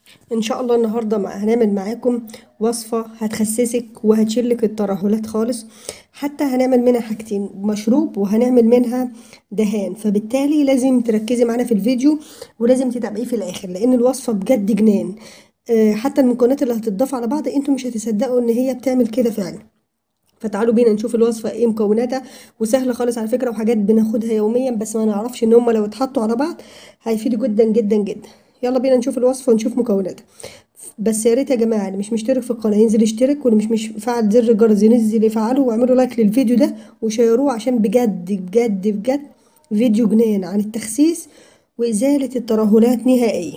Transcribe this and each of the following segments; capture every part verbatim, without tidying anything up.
ان شاء الله النهارده مع هنعمل معاكم وصفه هتخسسك وهتشيلك الترهلات خالص. حتى هنعمل منها حاجتين، مشروب وهنعمل منها دهان، فبالتالي لازم تركزي معانا في الفيديو ولازم تتابعيه في الاخر لان الوصفه بجد جنان. آه، حتى المكونات اللي هتضاف على بعض انتوا مش هتصدقوا ان هي بتعمل كده فعلا. فتعالوا بينا نشوف الوصفه ايه مكوناتها، وسهله خالص على فكره، وحاجات بناخدها يوميا بس ما نعرفش ان هم لو اتحطوا على بعض هيفيدوا جدا جدا جدا. يلا بينا نشوف الوصفه ونشوف مكوناتها. بس يا ريت يا جماعه اللي مش مشترك في القناه ينزل يشترك، واللي مش مش فعل زر الجرس ينزل يفعله، واعملوا لايك للفيديو ده وشيروه عشان بجد بجد بجد فيديو جنان عن التخسيس وازاله الترهلات نهائيا.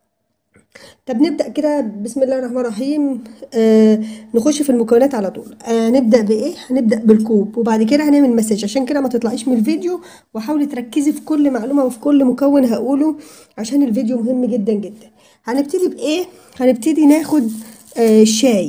طب نبدأ كده، بسم الله الرحمن الرحيم. آه نخش في المكونات على طول. آه نبدأ بإيه؟ هنبدأ بالكوب وبعد كده هنعمل مساج، عشان كده ما تطلعيش من الفيديو وحاولي تركزي في كل معلومة وفي كل مكون هقوله عشان الفيديو مهم جدا جدا. هنبتدي بإيه؟ هنبتدي ناخد آه شاي.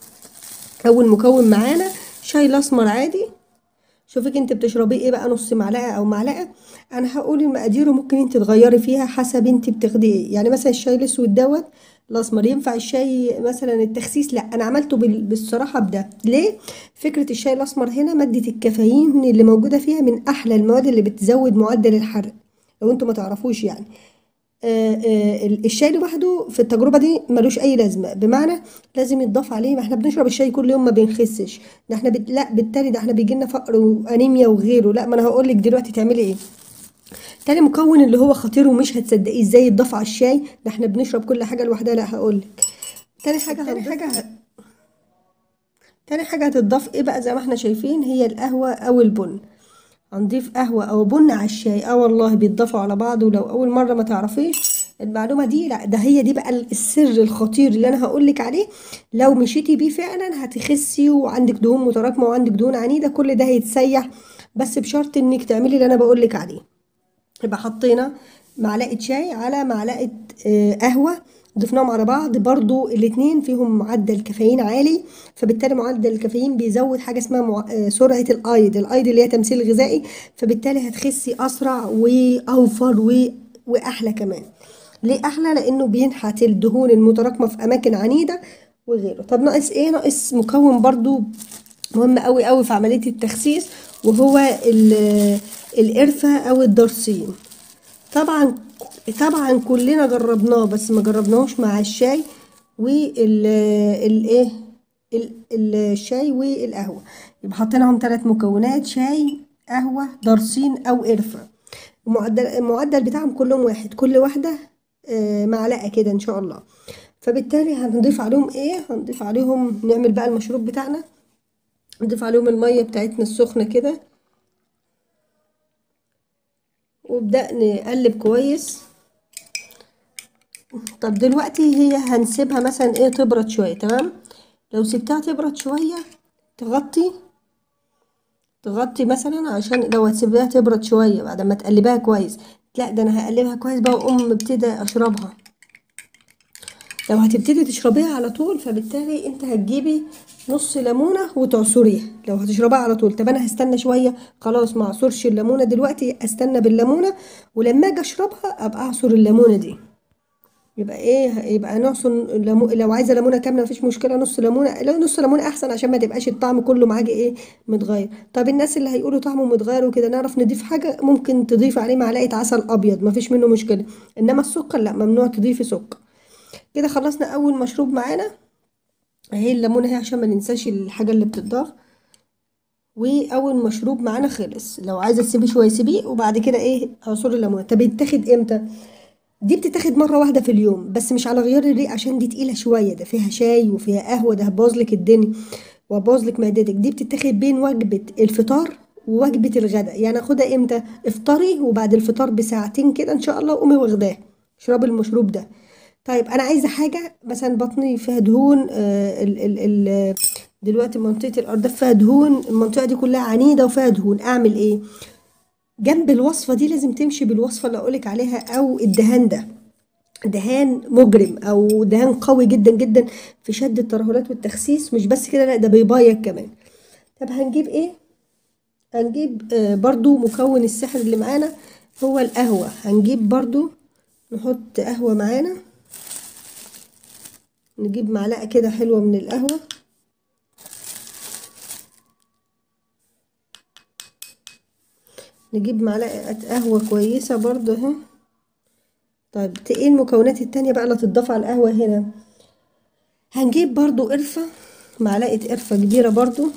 أول مكون معانا شاي الأسمر عادي. شوفك انت بتشربيه ايه بقى، نص معلقه او معلقه. انا هقول المقادير وممكن انت تغيري فيها حسب انت بتاخدي ايه. يعني مثلا الشاي الاسود دوت الاسمر ينفع الشاي مثلا التخسيس؟ لا، انا عملته بال- بالصراحه بده. ليه؟ فكره الشاي الاسمر هنا ماده الكافيين اللي موجوده فيها من احلى المواد اللي بتزود معدل الحرق، لو انتوا ما تعرفوش يعني. آه، آه، الشاي لوحده في التجربة دي ملوش أي لازمة، بمعنى لازم يتضاف عليه. ما احنا بنشرب الشاي كل يوم ما بنخسش، ده احنا بت... لا بالتالي ده احنا بيجيلنا فقر وأنيميا وغيره. لا، ما انا هقولك دلوقتي تعملي ايه. تاني مكون اللي هو خطير ومش هتصدقيه ازاي يتضاف على الشاي، ده احنا بنشرب كل حاجة لوحدها. لا هقولك. تاني حاجة تاني هنضيف حاجة تاني حاجة هتضاف ايه بقى، زي ما احنا شايفين، هي القهوة أو البن. هنضيف قهوة أو بن على الشاي. اه والله بيتضافوا على بعض، ولو أول مرة ما تعرفيش المعلومة دي، لا ده هي دي بقى السر الخطير اللي أنا هقولك عليه. لو مشيتي بيه فعلا هتخسي وعندك دهون متراكمة وعندك دهون عنيدة، كل ده هيتسيح، بس بشرط انك تعملي اللي أنا بقولك عليه. يبقى حطينا معلقة شاي على معلقة آه، قهوة، ضفناهم على بعض. برضو الاتنين فيهم معدل كافيين عالي، فبالتالي معدل الكافيين بيزود حاجة اسمها مع... آه، سرعة الأيض الأيض اللي هي تمثيل غذائي، فبالتالي هتخسي أسرع وأوفر و... وأحلى كمان. ليه أحلى؟ لأنه بينحت الدهون المتراكمة في أماكن عنيدة وغيره. طب ناقص إيه؟ ناقص مكون برضو مهم قوي قوي في عملية التخسيس، وهو ال- القرفة أو الدرسين. طبعا طبعا كلنا جربناه بس ما جربناهوش مع الشاي وال الايه ال- الشاي والقهوه. يبقى حطيناهم ثلاث مكونات: شاي، قهوه، درسين او قرفه. المعدل المعدل بتاعهم كلهم واحد، كل واحده آه، معلقه كده ان شاء الله. فبالتالي هنضيف عليهم ايه؟ هنضيف عليهم، نعمل بقى المشروب بتاعنا. نضيف عليهم الميه بتاعتنا السخنه كده، وابدأ نقلب كويس. طب دلوقتي هي هنسيبها مثلا ايه تبرد شوية، تمام. لو سبتها تبرد شوية، تغطي تغطي مثلا، عشان لو هتسيبها تبرد شوية بعد ما تقلبها كويس. لا ده انا هقلبها كويس بقى واقوم ابتدي اشربها. لو هتبتدي تشربيها على طول فبالتالي انت هتجيبي نص ليمونة وتعصريها لو هتشربها على طول. طب انا هستنى شوية، خلاص ما اعصرش الليمونة دلوقتي، استنى بالليمونة ولما اجي اشربها ابقى اعصر الليمونة دي. يبقى ايه؟ يبقى نعصر ليمو... لو عايزه ليمونه كامله مفيش مشكله، نص ليمونه، لا نص ليمونه احسن عشان ما تبقاش الطعم كله معاكي ايه متغير. طب الناس اللي هيقولوا طعمه متغير وكده، نعرف نضيف حاجه، ممكن تضيف عليه معلقه عسل ابيض مفيش منه مشكله، انما السكر لا، ممنوع تضيفي سكر. كده خلصنا اول مشروب معانا، اهي الليمونه اهي عشان ما ننساش الحاجه اللي بتضاف. واول مشروب معانا خلص. لو عايزه تسيبيه شويه سيبيه، وبعد كده ايه عصير الليمونه. طب يتاخد امتى؟ دي بتتاخد مرة واحدة في اليوم بس مش على غيار الريق، عشان دي تقيلة شوية، ده فيها شاي وفيها قهوة، ده هتبوظلك الدنيا وهتبوظلك معدتك. دي بتتاخد بين وجبة الفطار ووجبة الغداء. يعني اخدها امتى؟ افطري وبعد الفطار بساعتين كده ان شاء الله قومي واخداه، اشربي المشروب ده. طيب انا عايزة حاجة مثلا بطني فيها دهون، آه ال ال ال دلوقتي منطقة الأرداف فيها دهون، المنطقة دي كلها عنيدة وفيها دهون، أعمل إيه؟ جنب الوصفة دي لازم تمشي بالوصفة اللي أقولك عليها، أو الدهان ده دهان مجرم او دهان قوي جدا جدا في شد الترهلات والتخسيس. مش بس كده، لا ده بيبايض كمان. طب هنجيب ايه؟ هنجيب آه برضو مكون السحر اللي معانا هو القهوة. هنجيب برضو نحط قهوة معانا نجيب معلقة كده حلوة من القهوة، نجيب معلقة قهوة كويسة برضو اهي. طيب ايه المكونات التانية بقى اللي هتضاف على القهوة هنا؟ هنجيب برضو قرفة، معلقة قرفة كبيرة برضو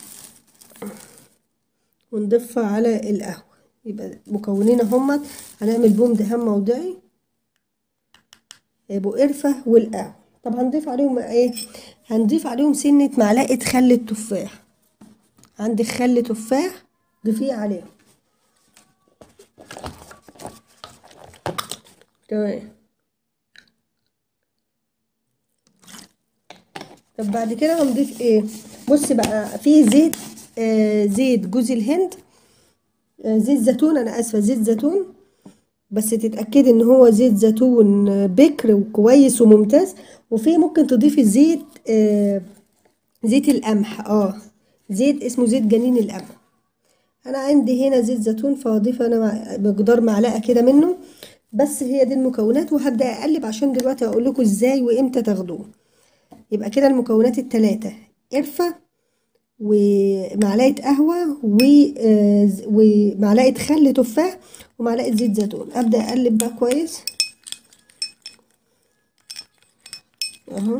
ونضيفها على القهوة. يبقى مكونين هما، هنعمل بوم دهان موضعي، يبقوا قرفة والقهوة. طب هنضيف عليهم ايه؟ هنضيف عليهم سنة معلقة خل التفاح. عندك خل تفاح ضيفيه عليهم. تمام. طب بعد كده هنضيف ايه؟ بصي بقى، في زيت، آه زيت جوز الهند، آه زيت زيتون، انا اسفه زيت زيتون، بس تتاكدي ان هو زيت زيتون آه، بكر وكويس وممتاز. وفي ممكن تضيفي زيت، آه زيت القمح، اه زيت اسمه زيت جنين القمح. انا عندي هنا زيت زيتون، فاضيف انا مع- مقدار معلقه كده منه. بس هي دي المكونات، وهبدا اقلب عشان دلوقتي اقول لكم ازاي وامتى تاخدوه. يبقى كده المكونات التلاتة: قرفة، ومعلقة قهوة، و- آه، ومعلقة خل تفاح، ومعلقة زيت زيتون. أبدأ أقلب بقى كويس اهو.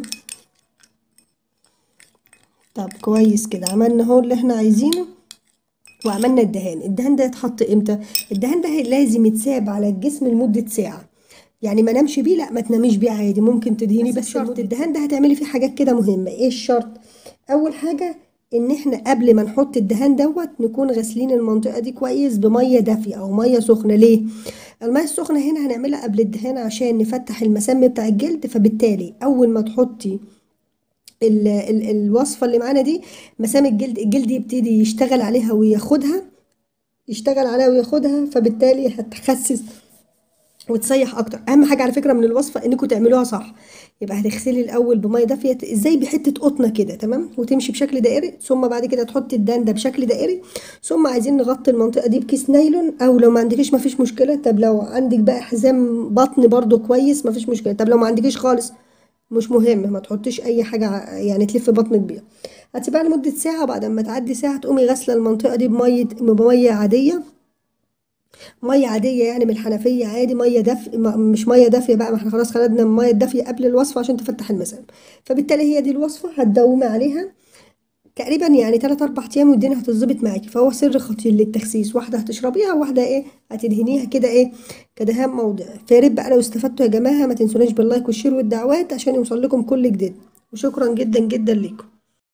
طب كويس كده، عملنا اهو اللي احنا عايزينه، وعملنا الدهان. الدهان ده يتحط امتى؟ الدهان ده لازم يتساب على الجسم لمدة ساعة. يعني ما نامش بيه، لا ما تناميش بيه عادي، ممكن تدهني، بس, بس شرط الدهان ده هتعملي فيه حاجات كده مهمة. ايه الشرط؟ اول حاجة ان احنا قبل ما نحط الدهان دوت نكون غاسلين المنطقة دي كويس بمية دافية او مية سخنة. ليه؟ المية السخنة هنا هنعملها قبل الدهان عشان نفتح المسام بتاع الجلد، فبالتالي اول ما تحطي ال ال الوصفة اللي معانا دي، مسام الجلد الجلد يبتدي يشتغل عليها وياخدها، يشتغل عليها وياخدها، فبالتالي هتخسس وتسيح اكتر. اهم حاجه على فكره من الوصفه انكم تعملوها صح. يبقى هتغسلي الاول بميه دافيه ازاي، بحته قطنه كده، تمام، وتمشي بشكل دائري، ثم بعد كده تحطي الدان ده بشكل دائري، ثم عايزين نغطي المنطقه دي بكيس نايلون، او لو ما عندكيش ما فيش مشكله. طب لو عندك بقى حزام بطن برضو كويس ما فيش مشكله. طب لو ما عندكيش خالص مش مهم، ما تحطيش اي حاجه ع- يعني تلف بطنك بيها. هتسيبها لمده ساعه، بعد ما تعدي ساعه تقومي غاسله المنطقه دي بميه بميه عاديه، ميه عاديه يعني من الحنفيه عادي، ميه دافيه، مش ميه دافيه بقى، ما احنا خلاص خدنا الميه الدافيه قبل الوصفه عشان تفتح المسام. فبالتالي هي دي الوصفه، هتدومي عليها تقريبا يعني تلات اربع ايام والدنيا هتظبط معاكي. فهو سر خطير للتخسيس، واحده هتشربيها وواحده ايه هتدهنيها كده ايه كدهان موضعي. فيا ريت بقى لو استفدتوا يا جماعه ما تنسوناش باللايك والشير والدعوات عشان يوصل لكم كل جديد. وشكرا جدا جدا ليكم.